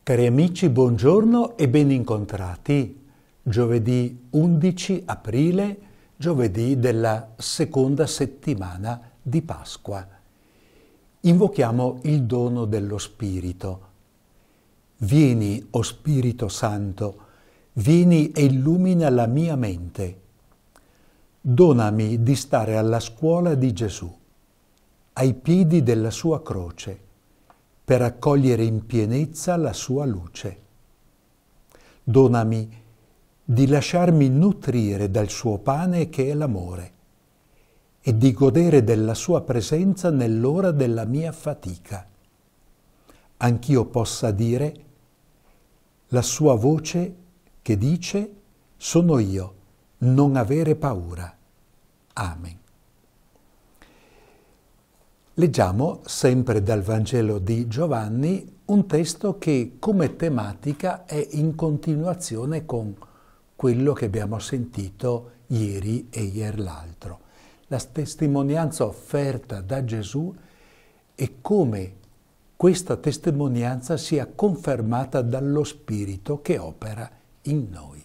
Cari amici, buongiorno e ben incontrati. Giovedì 11 aprile, giovedì della seconda settimana di Pasqua. Invochiamo il dono dello Spirito. Vieni, o Spirito Santo, vieni e illumina la mia mente. Donami di stare alla scuola di Gesù, ai piedi della sua croce, per accogliere in pienezza la sua luce. Donami di lasciarmi nutrire dal suo pane che è l'amore e di godere della sua presenza nell'ora della mia fatica. Anch'io possa dire la sua voce che dice: sono io, non avere paura. Amen. Leggiamo sempre dal Vangelo di Giovanni un testo che come tematica è in continuazione con quello che abbiamo sentito ieri e ieri l'altro. La testimonianza offerta da Gesù e come questa testimonianza sia confermata dallo Spirito che opera in noi.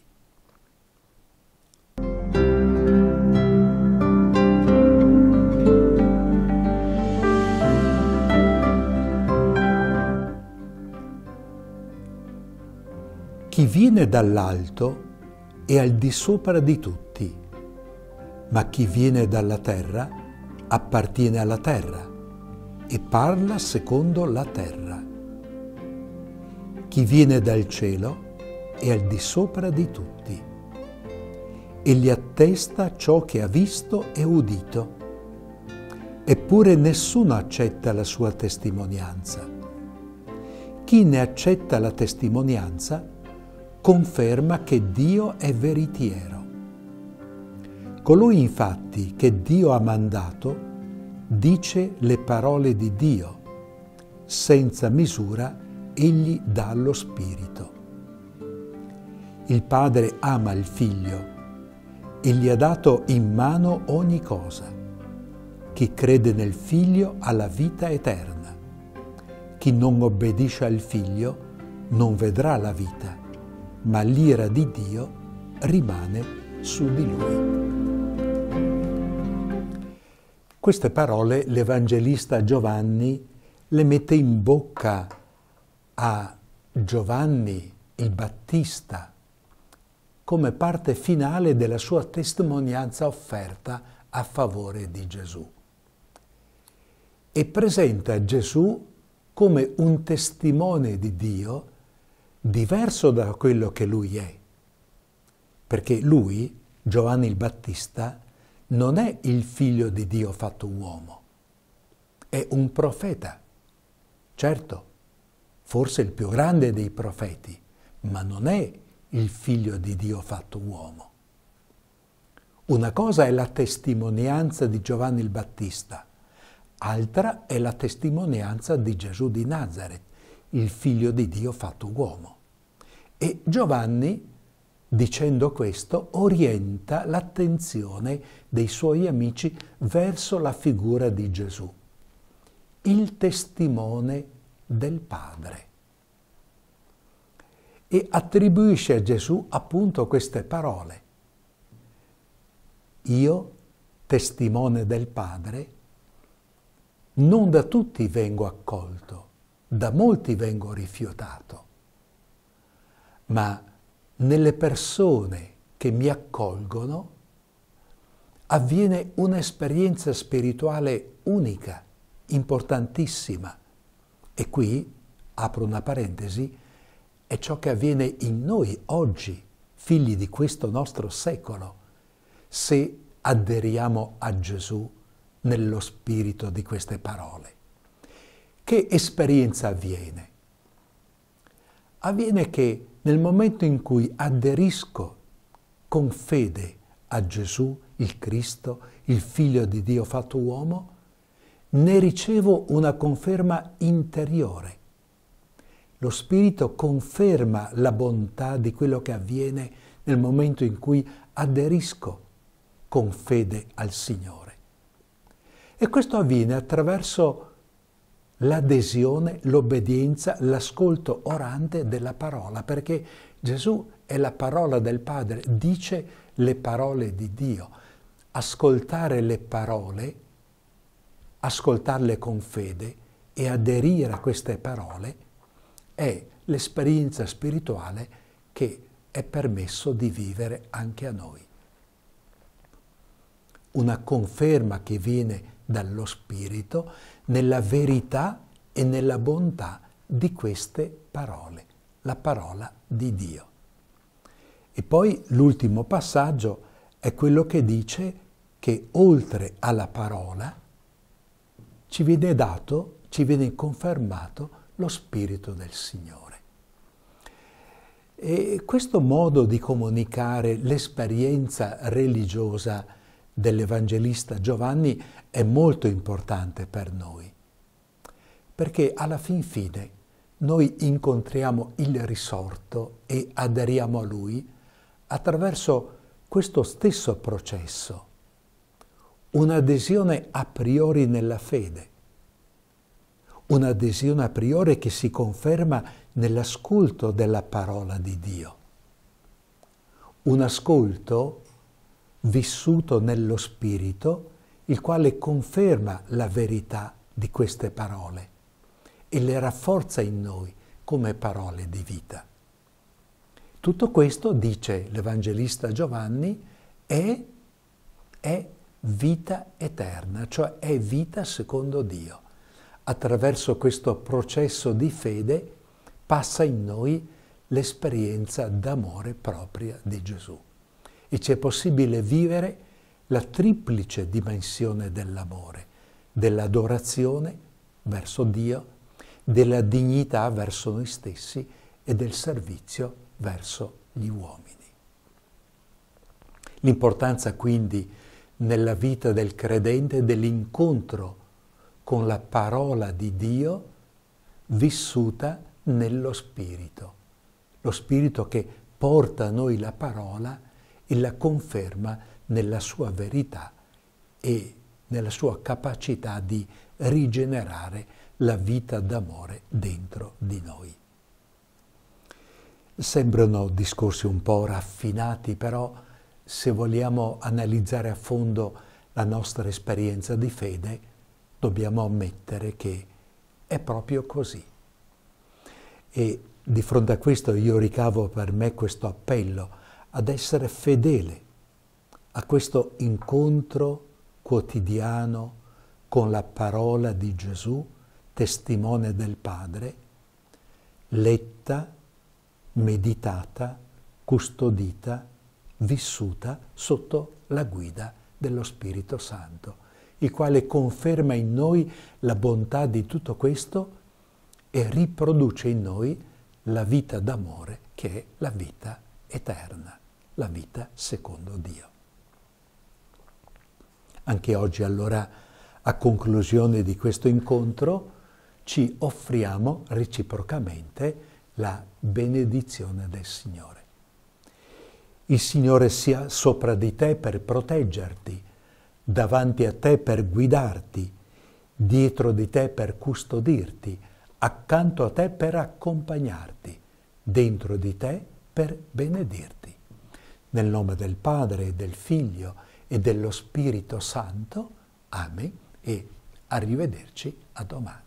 Chi viene dall'alto è al di sopra di tutti, ma chi viene dalla terra appartiene alla terra e parla secondo la terra. Chi viene dal cielo è al di sopra di tutti e gli attesta ciò che ha visto e udito. Eppure nessuno accetta la sua testimonianza. Chi ne accetta la testimonianza conferma che Dio è veritiero. Colui infatti che Dio ha mandato dice le parole di Dio, senza misura egli dà lo Spirito. Il Padre ama il Figlio e gli ha dato in mano ogni cosa. Chi crede nel Figlio ha la vita eterna. Chi non obbedisce al Figlio non vedrà la vita, ma l'ira di Dio rimane su di lui. Queste parole l'Evangelista Giovanni le mette in bocca a Giovanni il Battista come parte finale della sua testimonianza offerta a favore di Gesù. E presenta Gesù come un testimone di Dio diverso da quello che lui è, perché lui, Giovanni il Battista, non è il figlio di Dio fatto uomo, è un profeta, certo, forse il più grande dei profeti, ma non è il figlio di Dio fatto uomo. Una cosa è la testimonianza di Giovanni il Battista, altra è la testimonianza di Gesù di Nazaret, il figlio di Dio fatto uomo. E Giovanni, dicendo questo, orienta l'attenzione dei suoi amici verso la figura di Gesù, il testimone del Padre. E attribuisce a Gesù appunto queste parole. Io, testimone del Padre, non da tutti vengo accolto, da molti vengo rifiutato, ma nelle persone che mi accolgono avviene un'esperienza spirituale unica, importantissima. E qui, apro una parentesi, è ciò che avviene in noi oggi, figli di questo nostro secolo, se aderiamo a Gesù nello spirito di queste parole. Che esperienza avviene? Avviene che nel momento in cui aderisco con fede a Gesù, il Cristo, il Figlio di Dio fatto uomo, ne ricevo una conferma interiore. Lo Spirito conferma la bontà di quello che avviene nel momento in cui aderisco con fede al Signore. E questo avviene attraverso l'adesione, l'obbedienza, l'ascolto orante della parola, perché Gesù è la parola del Padre, dice le parole di Dio. Ascoltare le parole, ascoltarle con fede e aderire a queste parole è l'esperienza spirituale che è permesso di vivere anche a noi. Una conferma che viene dallo Spirito nella verità e nella bontà di queste parole, la parola di Dio. E poi l'ultimo passaggio è quello che dice che oltre alla parola ci viene dato, ci viene confermato lo Spirito del Signore. E questo modo di comunicare l'esperienza religiosa dell'Evangelista Giovanni è molto importante per noi, perché alla fin fine noi incontriamo il risorto e aderiamo a Lui attraverso questo stesso processo, un'adesione a priori nella fede, un'adesione a priori che si conferma nell'ascolto della parola di Dio, un ascolto vissuto nello Spirito, il quale conferma la verità di queste parole e le rafforza in noi come parole di vita. Tutto questo, dice l'Evangelista Giovanni, è vita eterna, cioè è vita secondo Dio. Attraverso questo processo di fede passa in noi l'esperienza d'amore propria di Gesù. E c'è possibile vivere la triplice dimensione dell'amore, dell'adorazione verso Dio, della dignità verso noi stessi e del servizio verso gli uomini. L'importanza quindi nella vita del credente dell'incontro con la parola di Dio vissuta nello Spirito, lo Spirito che porta a noi la parola e la conferma nella sua verità e nella sua capacità di rigenerare la vita d'amore dentro di noi. Sembrano discorsi un po' raffinati, però se vogliamo analizzare a fondo la nostra esperienza di fede, dobbiamo ammettere che è proprio così. E di fronte a questo io ricavo per me questo appello ad essere fedele a questo incontro quotidiano con la parola di Gesù, testimone del Padre, letta, meditata, custodita, vissuta sotto la guida dello Spirito Santo, il quale conferma in noi la bontà di tutto questo e riproduce in noi la vita d'amore che è la vita eterna, la vita secondo Dio. Anche oggi allora, a conclusione di questo incontro, ci offriamo reciprocamente la benedizione del Signore. Il Signore sia sopra di te per proteggerti, davanti a te per guidarti, dietro di te per custodirti, accanto a te per accompagnarti, dentro di te per benedirti. Nel nome del Padre, del Figlio e dello Spirito Santo. Amen. E arrivederci a domani.